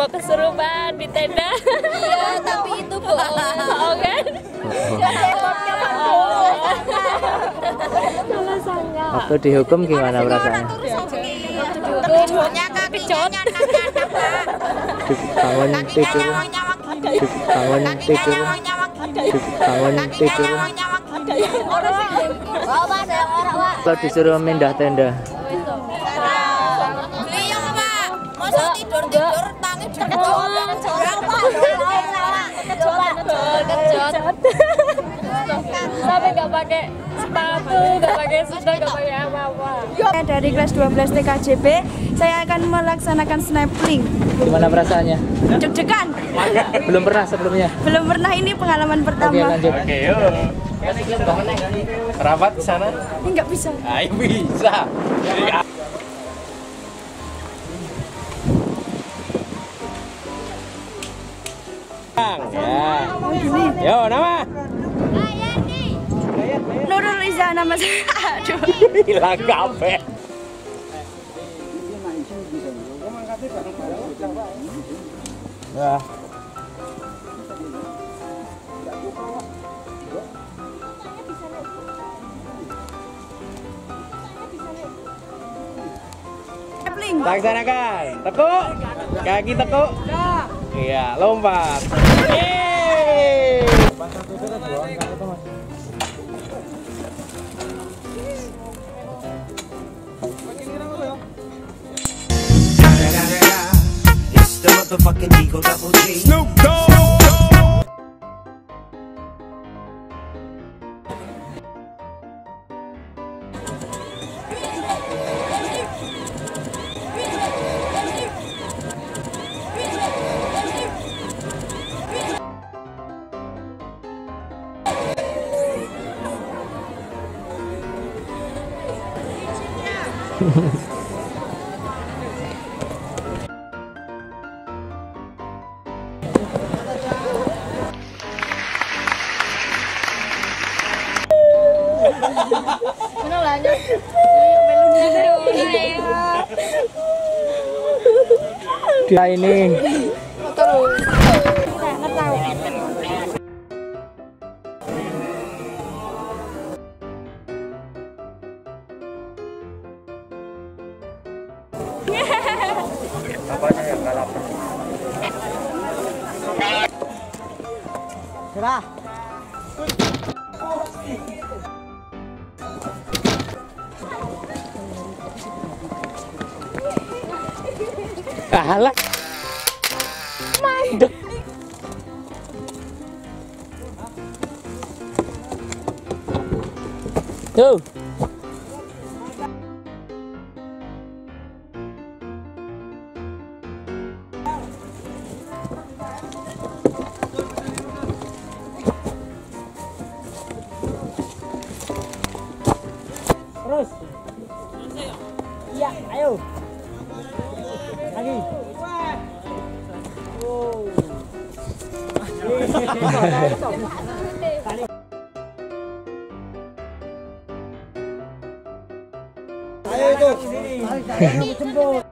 Kesurupan di tenda. Iya, tapi itu bohong. Bohong kan? Salah sangka. Waktu dihukum gimana perasaannya? Tidurnya Kejot. Bangun tidur. Bangun tidur. Bangun tidur. Kalau disuruh pindah tenda. Beliau Pak, masa tidur-tidur tangi Kejot. Sampai nggak pakai sepatu, nggak pakai sandal, nggak pakai apa-apa. Dari kelas 12 TKJB, saya akan melaksanakan snapping. Gimana perasaannya? Deg-degan. Belum pernah sebelumnya? Belum pernah, ini pengalaman Oke, pertama. lanjut. Oke, yuk. Rapat ke sana? Ini nggak bisa. Ayo bisa. Ya. Yo, nama? Nurul Riza nama saya. Aduh. Hilang kafe. Nah. Snapping. Laksanakan. Tekuk. Kaki tekuk. Iya, lompat. Yeay. It's the motherfucking Eagle Double G. Snoop Dogg. Dia ini. Apanya yang kalah? Cerah. Alah. Mandek. Tuh. Terus. Iya, ayo. Lagi. Ayo itu.